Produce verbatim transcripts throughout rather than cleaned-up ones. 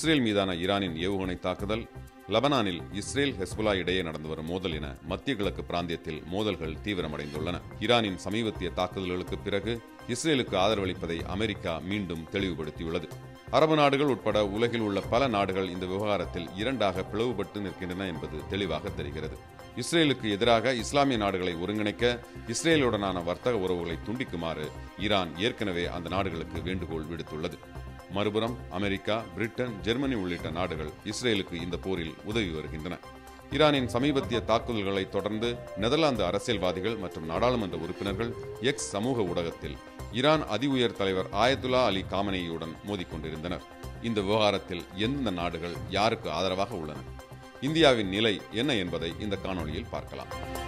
Israel மீதான ஈரானின் ஏவுகணை தாக்குதல், லெபனானில் இஸ்ரேல் ஹெஸ்புல்லா இடையே நடந்து வரும் மோதல் என மத்திய கிழக்கு பிராந்தியத்தில் மோதல்கள் தீவிரமடைந்துள்ளன. ஈரானின் சமீபத்திய தாக்குதல்களுக்கு பிறகு இஸ்ரேலுக்கு ஆதரவளிப்பதை அமெரிக்கா மீண்டும் தெளிவுபடுத்தியுள்ளது. அரபு நாடுகள் உட்பட உலகில் உள்ள பல நாடுகள் இந்த விவகாரத்தில் இரண்டாக பிளவுபட்டு நிற்கின்றன என்பது தெளிவாக தெரிகிறது. இஸ்ரேலுக்கு எதிராக இஸ்லாமிய நாடுகளை ஒருங்கிணைக்க இஸ்ரேலுடனான வர்த்தக உறவுகளை துண்டிக்குமாறு ஈரான் ஏற்கனவே அந்த நாடுகளுக்கு வேண்டுகோள் விடுத்துள்ளது. மறுபுறம் அமெரிக்கா, பிரிட்டன், ஜெர்மனி உள்ளிட்ட நாடுகள் இஸ்ரேலுக்கு இந்த போரில் உதவி வருகின்றன. ஈரானின் சமீபத்திய தாக்குதல்களை தொடர்ந்து நெதர்லாந்து அரசியல்வாதிகள் மற்றும் நாடாளுமன்ற உறுப்பினர்கள் எக்ஸ் சமூக ஊடகத்தில் ஈரான் அதி உயர் தலைவர் ஆயத்துல்லா அலி காமனேயுடன் மோதிக்கொண்டிருந்தனர். இந்த விவகாரத்தில் எந்தெந்த நாடுகள் யாருக்கு ஆதரவாக உள்ளன, இந்தியாவின் நிலை என்ன என்பதை இந்த காணொளியில் பார்க்கலாம்.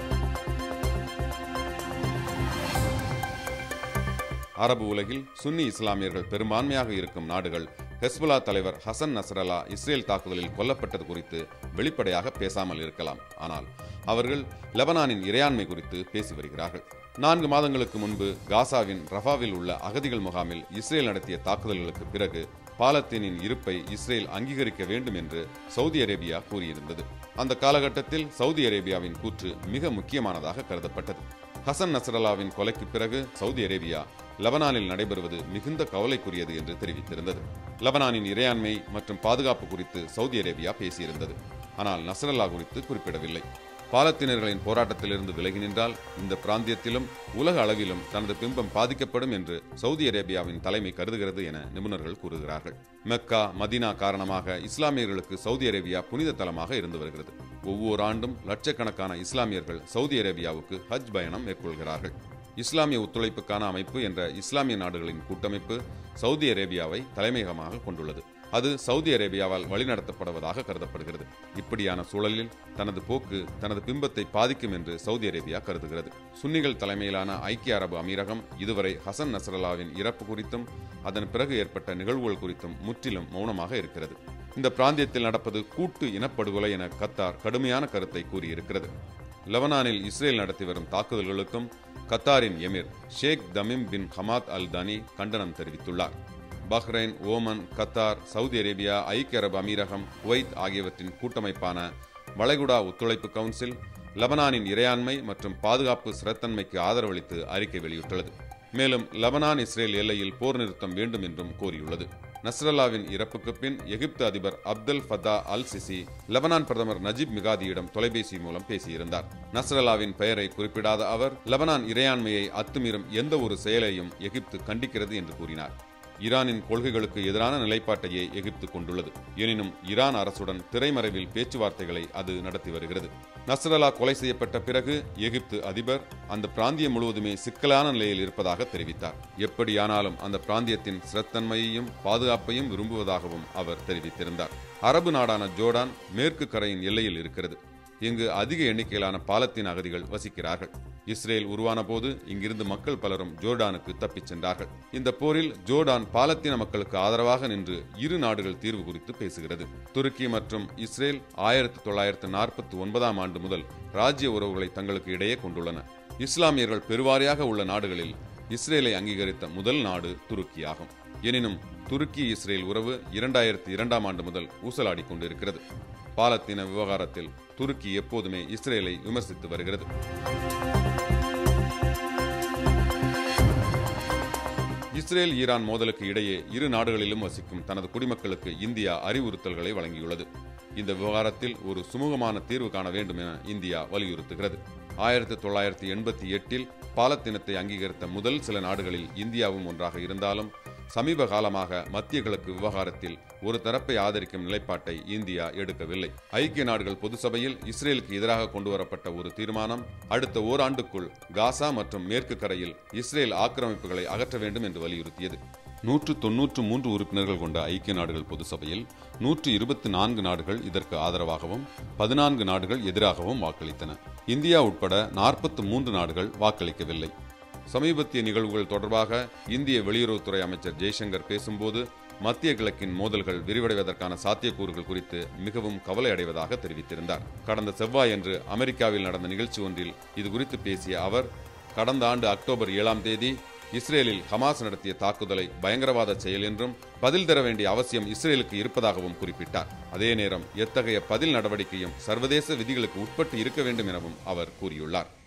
அரபு உலகில் சுன்னி இஸ்லாமியர்கள் பெரும்பான்மையாக இருக்கும் நாடுகள் ஹெஸ்புல்லா தலைவர் ஹசன் நஸ்ரல்லா இஸ்ரேல் தாக்குதலில் கொல்லப்பட்டது குறித்து வெளிப்படையாக பேசாமல் இருக்கலாம். ஆனால் அவர்கள் லெபனானின் இறையாண்மை குறித்து பேசி வருகிறார்கள். நான்கு மாதங்களுக்கு முன்பு காசாவின் ரஃபாவில் உள்ள அகதிகள் முகாமில் இஸ்ரேல் நடத்திய தாக்குதல்களுக்கு பிறகு பாலத்தீனின் இருப்பை இஸ்ரேல் அங்கீகரிக்க வேண்டும் என்று சவுதி அரேபியா கூறியிருந்தது. அந்த காலகட்டத்தில் சவுதி அரேபியாவின் கூற்று மிக முக்கியமானதாக கருதப்பட்டது. ஹசன் நஸ்ரல்லாவின் கொலைக்கு பிறகு சவுதி அரேபியா லெபனானில் நடைபெறுவது மிகுந்த கவலைக்குரியது என்று தெரிவித்திருந்தது. லெபனானின் இறையாண்மை மற்றும் பாதுகாப்பு குறித்து சவுதி அரேபியா பேசியிருந்தது. ஆனால் நஸ்ரல்லா குறித்து குறிப்பிடவில்லை. பாலத்தீனர்களின் போராட்டத்திலிருந்து விலகி நின்றால் இந்த பிராந்தியத்திலும் உலக அளவிலும் தனது பிம்பம் பாதிக்கப்படும் என்று சவுதி அரேபியாவின் தலைமை கருதுகிறது என நிபுணர்கள் கூறுகிறார்கள். மெக்கா, மதீனா காரணமாக இஸ்லாமியர்களுக்கு சவுதி அரேபியா புனித தலமாக இருந்து வருகிறது. ஒவ்வொரு ஆண்டும் லட்சக்கணக்கான இஸ்லாமியர்கள் சவுதி அரேபியாவுக்கு ஹஜ் பயணம் மேற்கொள்கிறார்கள். இஸ்லாமிய ஒத்துழைப்புக்கான அமைப்பு என்ற இஸ்லாமிய நாடுகளின் கூட்டமைப்பு சவுதி அரேபியாவை தலைமையகமாக கொண்டுள்ளது. அது சவுதி அரேபியாவால் வழிநடத்தப்படுவதாக கருதப்படுகிறது. இப்படியான சூழலில் தனது போக்கு தனது பிம்பத்தை பாதிக்கும் என்று சவுதி அரேபியா கருதுகிறது. சுன்னிகள் தலைமையிலான ஐக்கிய அரபு அமீரகம் இதுவரை ஹசன் நஸ்ரல்லாவின் இறப்பு குறித்தும் அதன் பிறகு ஏற்பட்ட நிகழ்வுகள் குறித்தும் முற்றிலும் மௌனமாக இருக்கிறது. இந்த பிராந்தியத்தில் நடப்பது கூட்டு இனப்படுகொலை என கத்தார் கடுமையான கருத்தை கூறியிருக்கிறது. லெபனானில் இஸ்ரேல் நடத்தி வரும் தாக்குதல்களுக்கும் கத்தாரின் Emir Sheikh Tamim bin Hamad Al Thani கண்டனம் தெரிவித்துள்ளார். Bahrain, Oman, Qatar, Saudi Arabia, ஐக்கிய அரபு அமீரகம், குவைத் ஆகியவற்றின் கூட்டமைப்பான வளைகுடா ஒத்துழைப்பு கவுன்சில் லெபனானின் இறையாண்மை மற்றும் பாதுகாப்பு ஸ்திரத்தன்மைக்கு ஆதரவளித்து அறிக்கை வெளியிட்டுள்ளது. மேலும் லெபனான் இஸ்ரேல் எல்லையில் போர் நிறுத்தம் வேண்டும் என்றும் கோரியுள்ளது. நஸ்ரல்லாவின் இறப்புக்கு பின் எகிப்து அதிபர் Abdel Fattah al Sisi Lebanon பிரதமர் நஜீப் மிகாதியிடம் தொலைபேசி மூலம் பேசியிருந்தார். நஸ்ரல்லாவின் பெயரை குறிப்பிடாத அவர் லெபனான் இறையாண்மையை அத்துமீறும் எந்த ஒரு செயலையும் எகிப்து கண்டிக்கிறது என்று கூறினார். ஈரானின் கொள்கைகளுக்கு எதிரான நிலைப்பாட்டையே எகிப்து கொண்டுள்ளது. எனினும் ஈரான் அரசுடன் திரைமறைவில் பேச்சுவார்த்தைகளை அது நடத்தி வருகிறது. நஸ்ரல்லா கொலை செய்யப்பட்ட பிறகு எகிப்து அதிபர் அந்த பிராந்தியம் முழுவதுமே சிக்கலான நிலையில் இருப்பதாக தெரிவித்தார். எப்படியானாலும் அந்த பிராந்தியத்தின் ஸ்திரத்தன்மையையும் பாதுகாப்பையும் விரும்புவதாகவும் அவர் தெரிவித்திருந்தார். அரபு நாடான ஜோர்டான் மேற்கு கரையின் எல்லையில் இருக்கிறது. இங்கு அதிக எண்ணிக்கையிலான பாலத்தீன அகதிகள் வசிக்கிறார்கள். இஸ்ரேல் உருவான போது இங்கிருந்து மக்கள் பலரும் ஜோர்டானுக்கு தப்பிச் சென்றார்கள். இந்த போரில் ஜோர்டான் பாலத்தீன மக்களுக்கு ஆதரவாக நின்று இரு நாடுகள் தீர்வு குறித்து பேசுகிறது. துருக்கி மற்றும் இஸ்ரேல் ஆயிரத்தி தொள்ளாயிரத்து நாற்பத்தி ஒன்பதாம் ஆண்டு முதல் ராஜ்ய உறவுகளை தங்களுக்கு இடையே கொண்டுள்ளன. இஸ்லாமியர்கள் பெருவாரியாக உள்ள நாடுகளில் இஸ்ரேலை அங்கீகரித்த முதல் நாடு துருக்கியாகும். எனினும் துருக்கி இஸ்ரேல் உறவு இரண்டாயிரத்தி இரண்டாம் ஆண்டு முதல் ஊசலாடி கொண்டிருக்கிறது. பாலத்தீன விவகாரத்தில் துருக்கி எப்போதுமே இஸ்ரேலை விமர்சித்து வருகிறது. இஸ்ரேல் ஈரான் மோதலுக்கு இடையே இரு நாடுகளிலும் வசிக்கும் தனது குடிமக்களுக்கு இந்தியா அறிவுறுத்தல்களை வழங்கியுள்ளது. இந்த விவகாரத்தில் ஒரு சுமூகமான தீர்வு காண வேண்டும் என இந்தியா வலியுறுத்துகிறது. ஆயிரத்தி தொள்ளாயிரத்தி எண்பத்தி எட்டில் பாலத்தீனத்தை அங்கீகரித்த முதல் சில நாடுகளில் இந்தியாவும் ஒன்றாக இருந்தாலும் சமீப காலமாக மத்திய கிழக்கு விவகாரத்தில் ஒரு தரப்பை ஆதரிக்கும் நிலைப்பாட்டை இந்தியா எடுக்கவில்லை. ஐக்கிய நாடுகள் பொது சபையில் இஸ்ரேலுக்கு எதிராக கொண்டுவரப்பட்ட ஒரு தீர்மானம் அடுத்த ஓராண்டுக்குள் காசா மற்றும் மேற்கு கரையில் இஸ்ரேல் ஆக்கிரமிப்புகளை அகற்ற வேண்டும் என்று வலியுறுத்தியது. நூற்று தொன்னூற்று மூன்று உறுப்பினர்கள் கொண்ட ஐக்கிய நாடுகள் பொது சபையில் நூற்று இருபத்தி நான்கு நாடுகள் இதற்கு ஆதரவாகவும் பதினான்கு நாடுகள் எதிராகவும் வாக்களித்தன. இந்தியா உட்பட நாற்பத்தி மூன்று நாடுகள் வாக்களிக்கவில்லை. சமீபத்திய நிகழ்வுகள் தொடர்பாக இந்திய வெளியுறவுத்துறை அமைச்சர் ஜெய்சங்கர் பேசும்போது மத்திய கிழக்கின் மோதல்கள் விரிவடைவதற்கான சாத்தியக்கூறுகள் குறித்து மிகவும் கவலை அடைவதாக தெரிவித்திருந்தார். கடந்த செவ்வாயன்று அமெரிக்காவில் நடந்த நிகழ்ச்சி ஒன்றில் இது குறித்து பேசிய அவர், கடந்த ஆண்டு அக்டோபர் ஏழாம் தேதி இஸ்ரேலில் ஹமாஸ் நடத்திய தாக்குதலை பயங்கரவாத செயல் என்றும் பதில் தர வேண்டிய அவசியம் இஸ்ரேலுக்கு இருப்பதாகவும் குறிப்பிட்டார். அதே நேரம் எத்தகைய பதில் நடவடிக்கையும் சர்வதேச விதிகளுக்கு உட்பட்டு இருக்க வேண்டும் எனவும் அவர் கூறியுள்ளார்.